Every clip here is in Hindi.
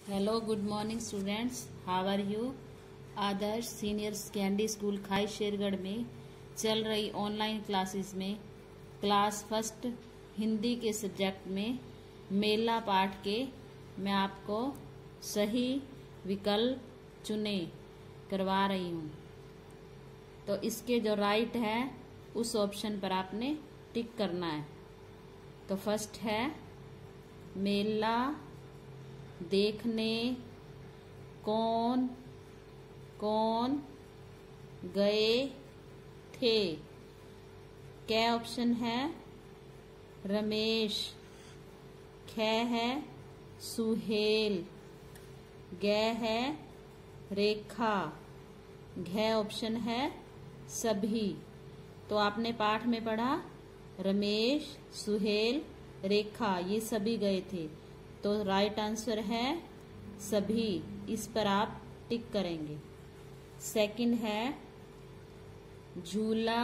Hello, good morning students. How are you? Adarsh senior secondary school Khai Shergarh में चल रही ऑनलाइन क्लासेस में क्लास फर्स्ट हिंदी के सब्जेक्ट में मेला पाठ के मैं आपको सही विकल्प चुने करवा रही हूँ। तो इसके जो राइट है उस ऑप्शन पर आपने टिक करना है। तो फर्स्ट है मेला देखने कौन कौन गए थे। क्या ऑप्शन है? रमेश, ख है सुहेल, ग है रेखा, घ ऑप्शन है सभी। तो आपने पाठ में पढ़ा रमेश, सुहेल, रेखा ये सभी गए थे। तो राइट आंसर है सभी। इस पर आप टिक करेंगे। सेकंड है झूला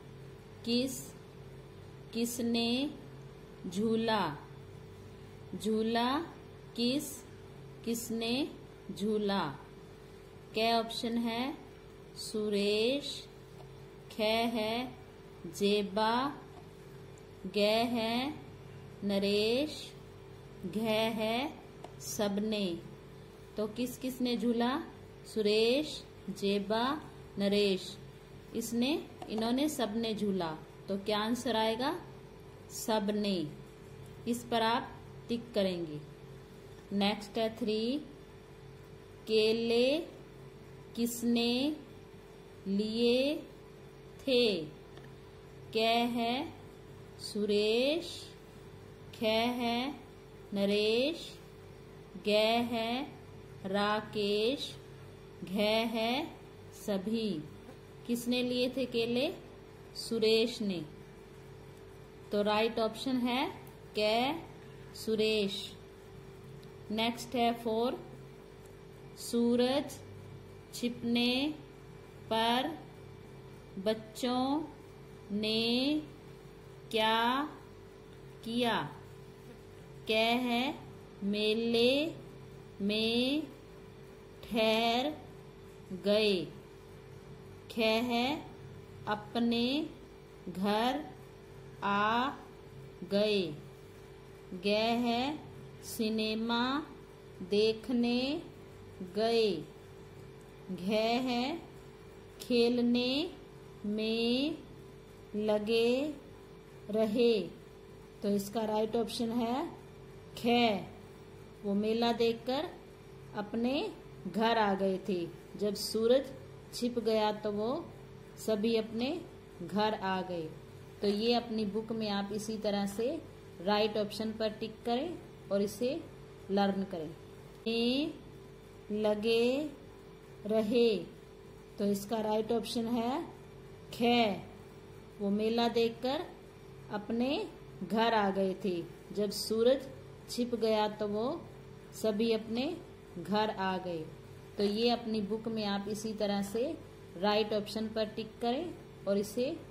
किसने झूला। झूला किसने झूला। क्या ऑप्शन है? सुरेश, ख है जेबा, ग है नरेश, घ है सबने। तो किसने झूला? सुरेश, जेबा, नरेश, इन्होंने सबने झूला। तो क्या आंसर आएगा? सबने। इस पर आप टिक करेंगे। नेक्स्ट है 3 केले किसने लिए थे। क्या है? सुरेश, ख है नरेश, ग है राकेश, घ है सभी। किसने लिए थे केले? सुरेश ने। तो राइट ऑप्शन है क सुरेश। नेक्स्ट है 4 सूरज छिपने पर बच्चों ने क्या किया। क्या है? मेले में ठहर गए। ख है अपने घर आ गए। ग है सिनेमा देखने गए। घ है खेलने में लगे रहे। तो इसका राइट ऑप्शन है ख। वो मेला देखकर अपने घर आ गए थे। जब सूरज छिप गया तो वो सभी अपने घर आ गए। तो ये अपनी बुक में आप इसी तरह से राइट ऑप्शन पर टिक करें और इसे लर्न करें। लगे रहे। तो इसका राइट ऑप्शन है ख। वो मेला देखकर अपने घर आ गए थे। जब सूरज छिप गया तो वो सभी अपने घर आ गए। तो ये अपनी बुक में आप इसी तरह से राइट ऑप्शन पर टिक करें और इसे